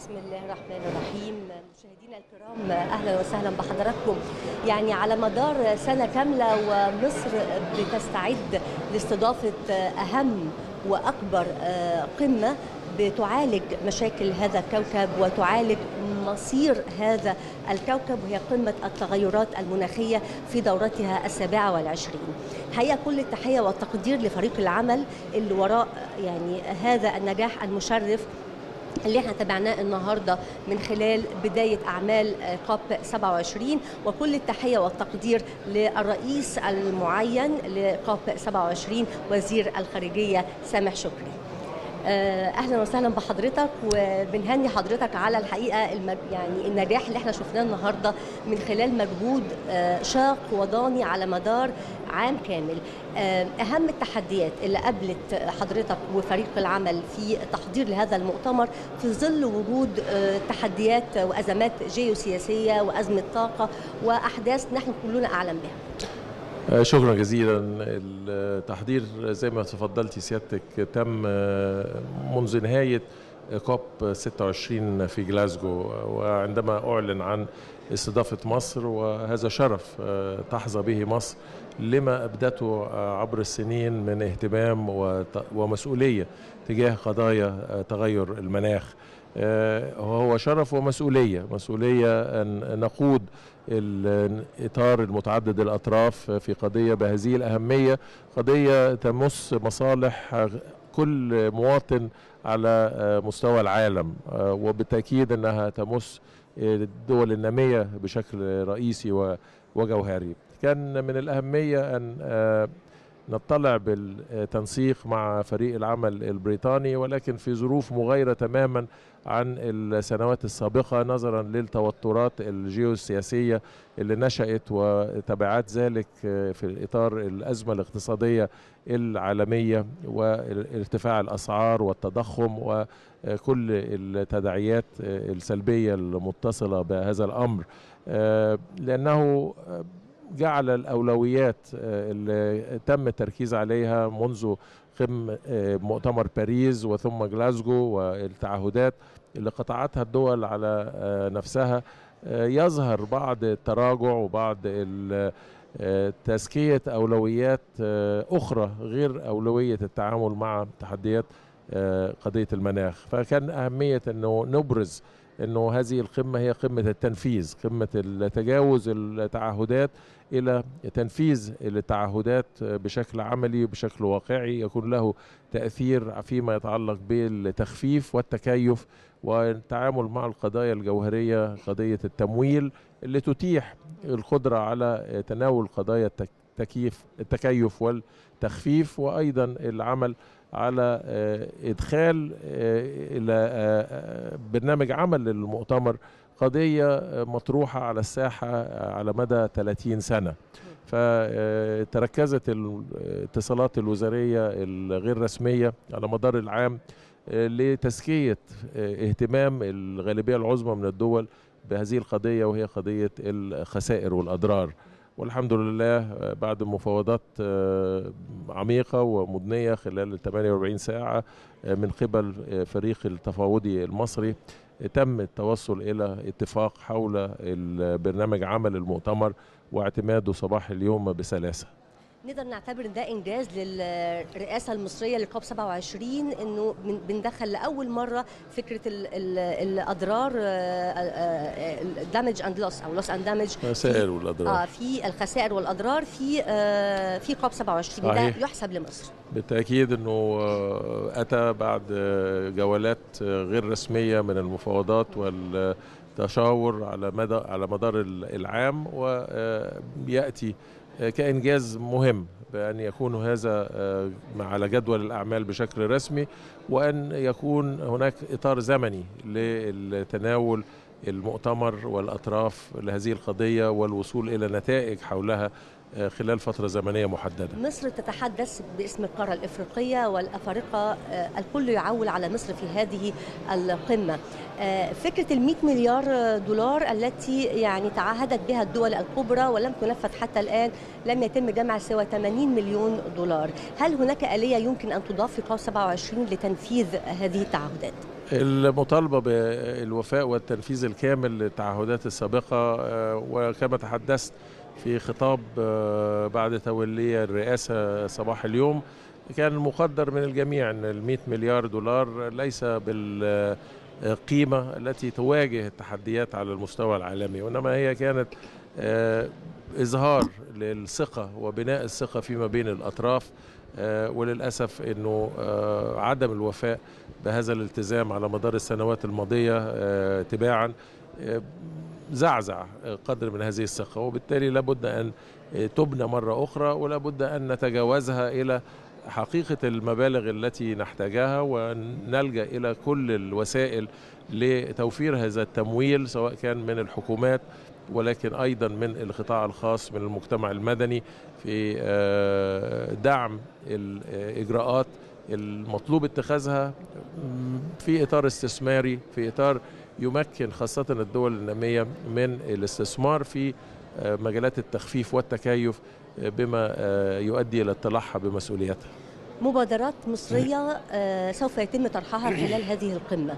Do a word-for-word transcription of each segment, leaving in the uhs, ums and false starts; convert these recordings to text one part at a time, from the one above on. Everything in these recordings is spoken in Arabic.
بسم الله الرحمن الرحيم. مشاهدينا الكرام، اهلا وسهلا بحضراتكم. يعني على مدار سنه كامله ومصر بتستعد لاستضافه اهم واكبر قمه بتعالج مشاكل هذا الكوكب وتعالج مصير هذا الكوكب، وهي قمة التغيرات المناخية في دورتها السابعة والعشرين. حقيقة كل التحية والتقدير لفريق العمل اللي وراء يعني هذا النجاح المشرف اللي احنا تابعناه النهارده من خلال بدايه اعمال كوب سبعة وعشرين، وكل التحيه والتقدير للرئيس المعين لكوب سبعة وعشرين وزير الخارجيه سامح شكري. اهلا وسهلا بحضرتك، وبنهني حضرتك على الحقيقه المج... يعني النجاح اللي احنا شفناه النهارده من خلال مجهود شاق وضاني على مدار عام كامل. اهم التحديات اللي قابلت حضرتك وفريق العمل في تحضير لهذا المؤتمر في ظل وجود تحديات وازمات جيوسياسيه وازمه طاقه واحداث نحن كلنا اعلم بها. شكرا جزيلا. التحضير زي ما تفضلتي سيادتك تم منذ نهاية كوب ستة وعشرين في جلاسكو، وعندما أعلن عن استضافة مصر، وهذا شرف تحظى به مصر لما أبدته عبر السنين من اهتمام ومسؤولية تجاه قضايا تغير المناخ. هو شرف ومسؤولية، مسؤولية أن نقود الإطار المتعدد الأطراف في قضية بهذه الأهمية، قضية تمس مصالح كل مواطن على مستوى العالم، وبالتأكيد أنها تمس الدول النامية بشكل رئيسي وجوهري. كان من الأهمية أن نطلع بالتنسيق مع فريق العمل البريطاني، ولكن في ظروف مغايرة تماما عن السنوات السابقة نظرا للتوترات الجيوسياسية اللي نشأت وتبعات ذلك في إطار الأزمة الاقتصادية العالمية وارتفاع الأسعار والتضخم وكل التداعيات السلبية المتصلة بهذا الأمر، لأنه جعل الأولويات اللي تم التركيز عليها منذ قمة مؤتمر باريس وثم جلاسكو والتعهدات اللي قطعتها الدول على نفسها يظهر بعض التراجع وبعض تزكية أولويات أخرى غير أولوية التعامل مع تحديات قضية المناخ. فكان أهمية أنه نبرز أنه هذه القمة هي قمة التنفيذ، قمة تجاوز التعهدات إلى تنفيذ التعهدات بشكل عملي بشكل واقعي يكون له تأثير فيما يتعلق بالتخفيف والتكيف والتعامل مع القضايا الجوهرية، قضية التمويل اللي تتيح القدرة على تناول قضايا التكييف التكيف والتخفيف، وأيضا العمل على إدخال إلى برنامج عمل للمؤتمر قضية مطروحة على الساحة على مدى ثلاثين سنة. فتركزت الاتصالات الوزارية الغير رسمية على مدار العام لتزكية اهتمام الغالبية العظمى من الدول بهذه القضية، وهي قضية الخسائر والأضرار. والحمد لله بعد مفاوضات عميقة ومدنية خلال ثمانية وأربعين ساعة من قبل فريق التفاوضي المصري تم التوصل إلى اتفاق حول برنامج عمل المؤتمر واعتماده صباح اليوم بسلاسة. نقدر نعتبر ان ده انجاز للرئاسه المصريه لكوب سبعة وعشرين، انه بندخل لاول مره فكره ال ال الاضرار دامج اند لوس او لوس اند دامج، الخسائر والاضرار اه في الخسائر والاضرار في آه في كوب سبعة وعشرين. ده يحسب لمصر بالتاكيد انه اتى بعد جولات غير رسميه من المفاوضات والتشاور على مدى على مدار العام، وياتي كإنجاز مهم بأن يكون هذا على جدول الأعمال بشكل رسمي، وأن يكون هناك إطار زمني لتناول المؤتمر والأطراف لهذه القضية والوصول إلى نتائج حولها خلال فترة زمنية محددة. مصر تتحدث باسم القارة الإفريقية والأفارقة، الكل يعول على مصر في هذه القمة. فكرة المئة مليار دولار التي يعني تعهدت بها الدول الكبرى ولم تنفذ حتى الآن، لم يتم جمع سوى ثمانين مليون دولار. هل هناك آلية يمكن أن تضاف في كوب سبعة وعشرين لتنفيذ هذه التعهدات؟ المطالبة بالوفاء والتنفيذ الكامل للتعهدات السابقة، وكما تحدثت في خطاب بعد تولي الرئاسة صباح اليوم، كان مقدر من الجميع أن المئة مليار دولار ليس بالقيمة التي تواجه التحديات على المستوى العالمي، وإنما هي كانت إظهار للثقة وبناء الثقة فيما بين الأطراف. وللأسف أنه عدم الوفاء بهذا الالتزام على مدار السنوات الماضية تباعا زعزع قدر من هذه الثقة، وبالتالي لابد أن تبنى مرة أخرى، ولابد أن نتجاوزها إلى حقيقة المبالغ التي نحتاجها، ونلجأ إلى كل الوسائل لتوفير هذا التمويل، سواء كان من الحكومات ولكن أيضا من القطاع الخاص، من المجتمع المدني، في دعم الإجراءات المطلوب اتخاذها في إطار استثماري، في إطار يمكن خاصة الدول النامية من الاستثمار في مجالات التخفيف والتكيف بما يؤدي إلى اطلاعها بمسؤولياتها. مبادرات مصرية سوف يتم طرحها خلال هذه القمة،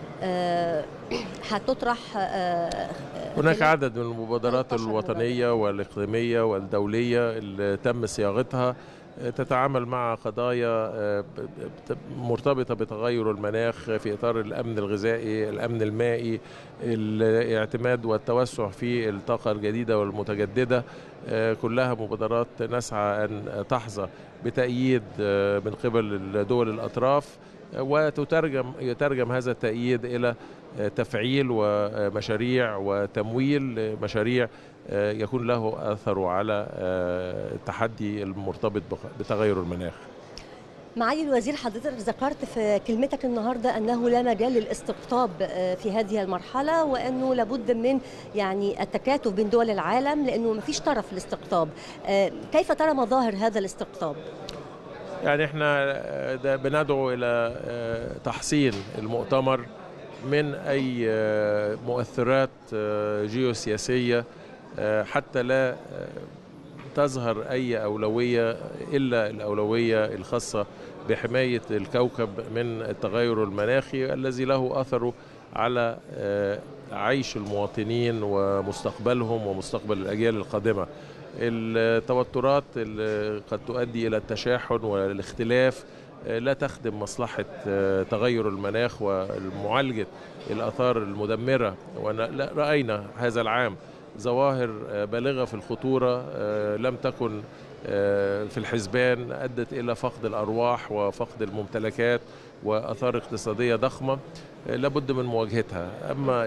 هتطرح هناك عدد من المبادرات الوطنية والإقليمية والدولية اللي تم صياغتها تتعامل مع قضايا مرتبطة بتغير المناخ في إطار الأمن الغذائي، الأمن المائي، الاعتماد والتوسع في الطاقة الجديدة والمتجددة. كلها مبادرات نسعى أن تحظى بتأييد من قبل دول الأطراف، وتترجم يترجم هذا التأييد إلى تفعيل ومشاريع وتمويل مشاريع يكون له أثره على التحدي المرتبط بتغير المناخ. معالي الوزير، حضرتك ذكرت في كلمتك النهارده انه لا مجال للاستقطاب في هذه المرحله، وانه لابد من يعني التكاتف بين دول العالم لانه ما فيش طرف للاستقطاب. كيف ترى مظاهر هذا الاستقطاب؟ يعني احنا بندعو الى تحصين المؤتمر من اي مؤثرات جيوسياسيه حتى لا تظهر أي أولوية إلا الأولوية الخاصة بحماية الكوكب من التغير المناخي الذي له أثره على عيش المواطنين ومستقبلهم ومستقبل الأجيال القادمة. التوترات اللي قد تؤدي إلى التشاحن والاختلاف لا تخدم مصلحة تغير المناخ ومعالجة الآثار المدمرة. ورأينا هذا العام ظواهر بالغة في الخطورة لم تكن في الحسبان، أدت إلى فقد الأرواح وفقد الممتلكات وآثار اقتصادية ضخمة لابد من مواجهتها. أما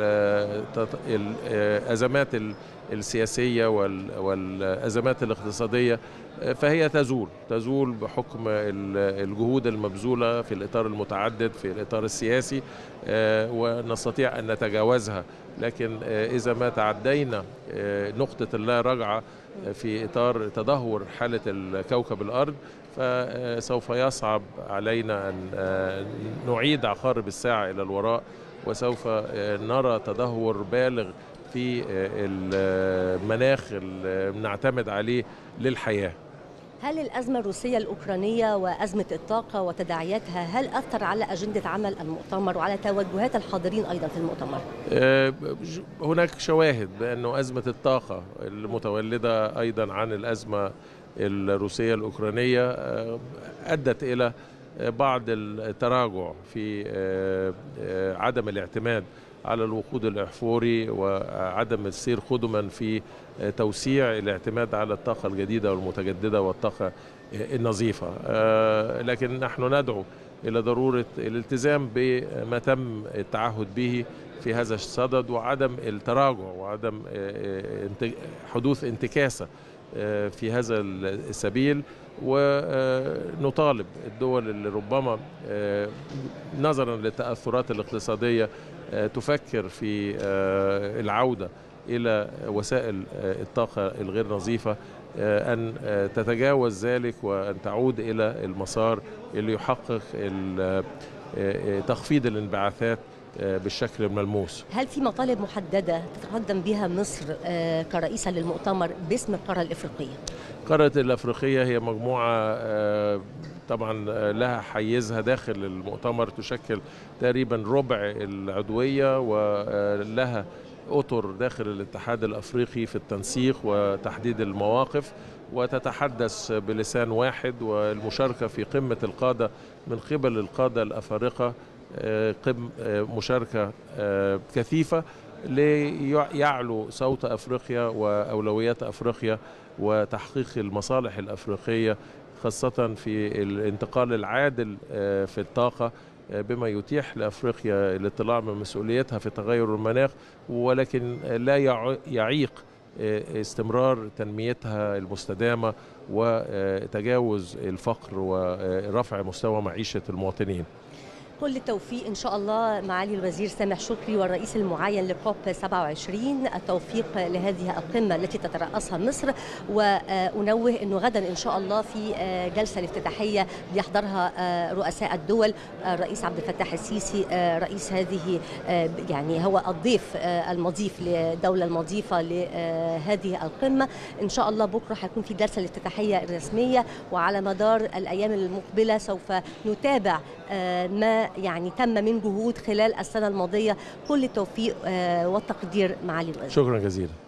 الأزمات السياسية والأزمات الاقتصادية فهي تزول تزول بحكم الجهود المبذولة في الإطار المتعدد في الإطار السياسي، ونستطيع أن نتجاوزها. لكن إذا ما تعدينا نقطة اللا رجعة في إطار تدهور حالة الكوكب الأرض فسوف يصعب علينا أن نعيد عقارب الساعة إلى الوراء، وسوف نرى تدهور بالغ في المناخ اللي بنعتمد عليه للحياة. هل الأزمة الروسية الأوكرانية وأزمة الطاقة وتداعياتها هل أثر على أجندة عمل المؤتمر وعلى توجهات الحاضرين أيضا في المؤتمر؟ هناك شواهد بأنه أزمة الطاقة المتولدة أيضا عن الأزمة الروسية الأوكرانية أدت إلى بعض التراجع في عدم الاعتماد على الوقود الأحفوري وعدم السير قدما في توسيع الاعتماد على الطاقة الجديدة والمتجددة والطاقة النظيفة. لكن نحن ندعو إلى ضرورة الالتزام بما تم التعهد به في هذا الصدد، وعدم التراجع وعدم حدوث انتكاسة في هذا السبيل. ونطالب الدول اللي ربما نظرا للتأثرات الاقتصادية تفكر في العودة إلى وسائل الطاقة الغير نظيفة أن تتجاوز ذلك وأن تعود إلى المسار اللي يحقق تخفيض الانبعاثات بالشكل الملموس. هل في مطالب محددة تتقدم بها مصر كرئيسة للمؤتمر باسم القارة الإفريقية؟ القارة الأفريقية هي مجموعة طبعا لها حيزها داخل المؤتمر، تشكل تقريبا ربع العضوية، ولها أطر داخل الاتحاد الأفريقي في التنسيق وتحديد المواقف، وتتحدث بلسان واحد. والمشاركة في قمة القادة من قبل القادة الأفارقة قم مشاركة كثيفة ليعلو صوت أفريقيا وأولويات أفريقيا وتحقيق المصالح الأفريقية، خاصة في الانتقال العادل في الطاقة، بما يتيح لأفريقيا الاطلاع من مسؤوليتها في تغير المناخ، ولكن لا يعيق استمرار تنميتها المستدامة وتجاوز الفقر ورفع مستوى معيشة المواطنين. كل التوفيق إن شاء الله معالي الوزير سامح شكري والرئيس المعين لكوب سبعة وعشرين، التوفيق لهذه القمة التي تترأسها مصر. وأنوه أنه غدا إن شاء الله في جلسة الافتتاحية بيحضرها رؤساء الدول، الرئيس عبد الفتاح السيسي رئيس هذه، يعني هو الضيف المضيف للدولة المضيفة لهذه القمة. إن شاء الله بكرة هيكون في جلسة الافتتاحية الرسمية، وعلى مدار الأيام المقبلة سوف نتابع ما يعني تم من جهود خلال السنة الماضية. كل التوفيق والتقدير معالي الوزير. شكرا جزيلا.